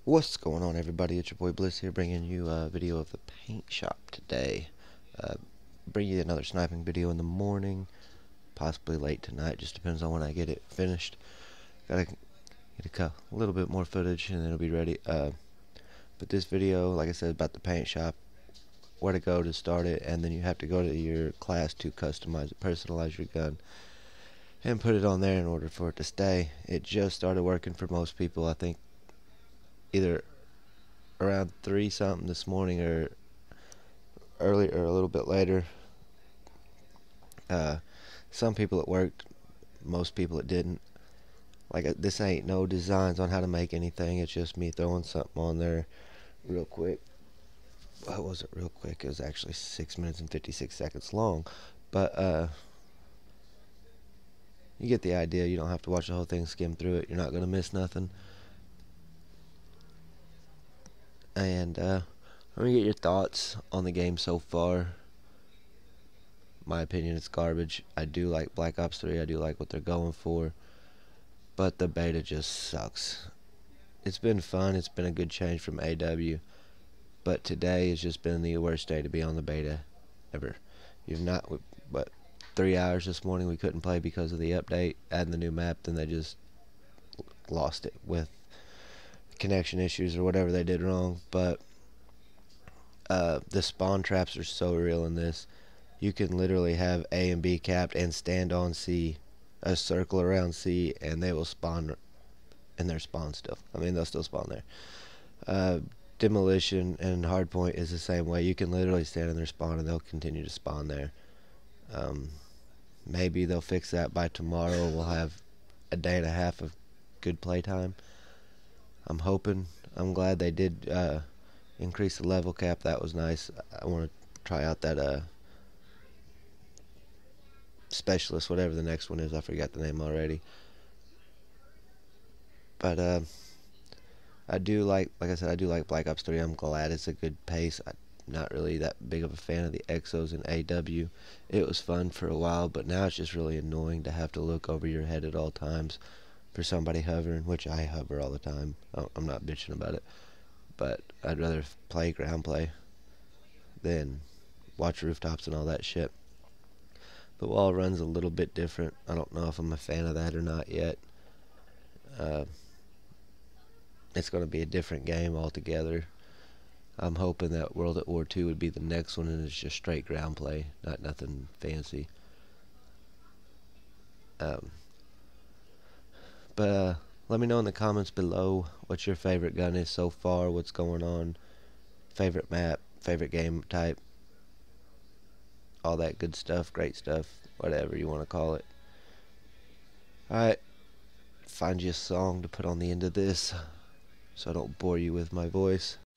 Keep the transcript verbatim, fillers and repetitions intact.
What's going on, everybody? It's your boy Bliss here, bringing you a video of the paint shop today. Uh, bring you another sniping video in the morning, possibly late tonight, just depends on when I get it finished. Gotta get a little bit more footage and it'll be ready. Uh, but this video, like I said, about the paint shop, where to go to start it, and then you have to go to your class to customize it, personalize your gun, and put it on there in order for it to stay. It just started working for most people, I think, either around three something this morning or early or a little bit later. Uh, some people it worked, most people it didn't. Like uh, this ain't no designs on how to make anything. It's just me throwing something on there real quick. Well, it wasn't real quick. It was actually six minutes and fifty-six seconds long. But uh, you get the idea. You don't have to watch the whole thing, skim through it. You're not gonna miss nothing. And uh, let me get your thoughts on the game so far. My opinion, it's garbage. I do like Black Ops three. I do like what they're going for, but the beta just sucks. It's been fun. It's been a good change from A W, but today has just been the worst day to be on the beta ever. You've not, but three hours this morning we couldn't play because of the update, adding the new map. Then they just lost it with connection issues or whatever they did wrong. But uh, the spawn traps are so real in this. You can literally have A and B capped and stand on C, a circle around C, and they will spawn in their spawn still. I mean, they'll still spawn there. Uh, demolition and hardpoint is the same way. You can literally stand in their spawn and they'll continue to spawn there. Um, maybe they'll fix that by tomorrow. We'll have a day and a half of good playtime. I'm hoping. I'm glad they did uh, increase the level cap. That was nice. I want to try out that uh, specialist, whatever the next one is. I forgot the name already. But uh, I do like, like I said, I do like Black Ops three. I'm glad it's a good pace. I'm not really that big of a fan of the Exos in A W. It was fun for a while, but now it's just really annoying to have to look over your head at all times for somebody hovering, which I hover all the time. I'm not bitching about it, but I'd rather play ground play than watch rooftops and all that shit. The wall run's a little bit different. I don't know if I'm a fan of that or not yet. Uh, it's going to be a different game altogether. I'm hoping that World at War two would be the next one, and it's just straight ground play, not nothing fancy. Um, but uh, let me know in the comments below what your favorite gun is so far, what's going on, favorite map, favorite game type, all that good stuff, great stuff, whatever you want to call it. Alright, find you a song to put on the end of this so I don't bore you with my voice.